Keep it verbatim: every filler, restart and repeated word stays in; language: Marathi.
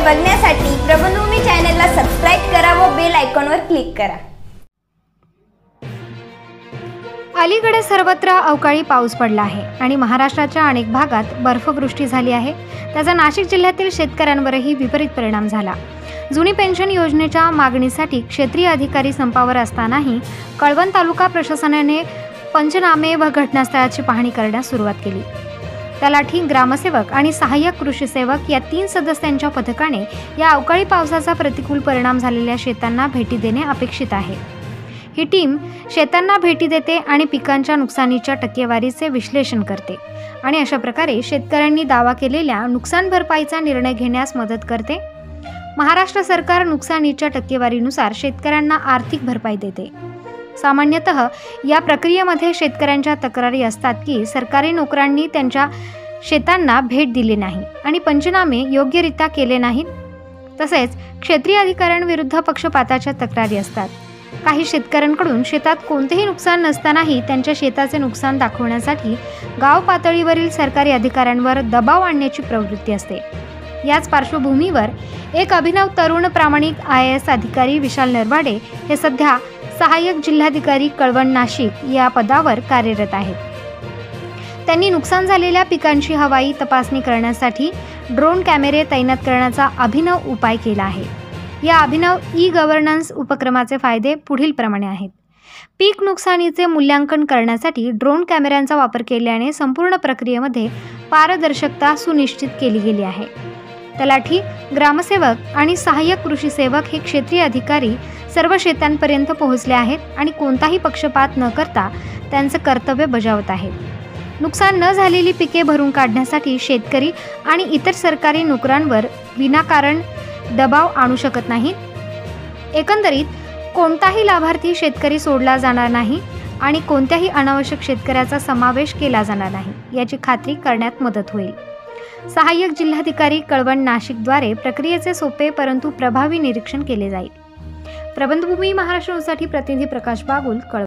बघण्यासाठी प्रबंधभूमी चॅनलला सबस्क्राइब करा व बेल आयकॉनवर क्लिक करा। अलीकडे सर्वत्र अवकाळी पाऊस पडला आहे आणि महाराष्ट्राच्या अनेक भागात बर्फवृष्टी झाली आहे। त्याचा नाशिक जिल्ह्यातील शेतकऱ्यांवरही विपरीत परिणाम झाला। जुनी पेन्शन योजनेच्या मागणीसाठी क्षेत्रीय अधिकारी संपावर असतानाही कळवण तालुका प्रशासनाने पंचनामे व घटनास्थळाची पाहणी करण्यास सुरुवात केली। तलाठी, ग्रामसेवक आणि सहाय्यक कृषी सेवक या तीन सदस्यांच्या पथकाने या अवकाळी पावसाचा प्रतिकूल परिणाम झालेल्या शेतांना भेटी देणे अपेक्षित आहे। ही टीम शेतांना भेटी देते आणि पिकांच्या नुकसानीच्या टक्केवारीचे विश्लेषण करते आणि अशा प्रकारे शेतकऱ्यांनी दावा केलेल्या नुकसान भरपाईचा निर्णय घेण्यास मदत करते। महाराष्ट्र सरकार नुकसानीच्या टक्केवारीनुसार शेतकऱ्यांना आर्थिक भरपाई देते। सामान्यतः या प्रक्रियेमध्ये शेतकऱ्यांच्या तक्रारी असतात की सरकारी नोकरांनी त्यांच्या शेतांना भेट दिली नाही आणि पंचनामे योग्यरित्या केले नाहीत। तसेच क्षेत्रीय अधिकाऱ्यांविरुद्ध पक्षपाताच्या तक्रारी असतात। काही शेतकऱ्यांकडून शेतात कोणतेही नुकसान नसतानाही त्यांच्या शेताचे नुकसान दाखवण्यासाठी गाव पातळीवरील सरकारी अधिकाऱ्यांवर दबाव आणण्याची प्रवृत्ती असते। याच पार्श्वभूमीवर एक अभिनव तरुण प्रामाणिक आय ए एस अधिकारी विशाल नरवाडे हे सध्या सहाय्यक जिल्हाधिकारी कळवण नाशिक या पदावर कार्यरत आहेत। त्यांनी नुकसान झालेल्या पिकांची हवाई तपासणी करण्यासाठी ड्रोन कॅमेरे तैनात करण्याचा अभिनव उपाय केला आहे। या अभिनव ई गव्हर्नन्स उपक्रमाचे फायदे पुढील प्रमाणे आहेत। पीक नुकसानीचे मूल्यांकन करण्यासाठी ड्रोन कॅमेऱ्यांचा वापर केल्याने संपूर्ण प्रक्रियेमध्ये पारदर्शकता सुनिश्चित केली गेली आहे। तलाठी, ग्रामसेवक आणि सहाय्यक कृषी सेवक हे क्षेत्रीय अधिकारी सर्व शेतांपर्यंत पोहोचले आहेत आणि कोणताही पक्षपात न करता त्यांचे कर्तव्य बजावत आहेत। नुकसान न झालेली पिके भरून काढण्यासाठी शेतकरी आणि इतर सरकारी नोकरांवर विनाकारण दबाव आणू शकत नाहीत। एकंदरीत कोणताही लाभार्थी शेतकरी सोडला जाणार नाही आणि कोणत्याही अनावश्यक शेतकऱ्याचा समावेश केला जाणार नाही याची खात्री करण्यात मदत होईल। सहाय्यक जिल्हाधिकारी कळवण नाशिकद्वारे प्रक्रियेचे सोपे परंतु प्रभावी निरीक्षण केले जाईल। प्रबंधभूमी महाराष्ट्रासाठी प्रतिनिधी प्रकाश बागुल, कळवण।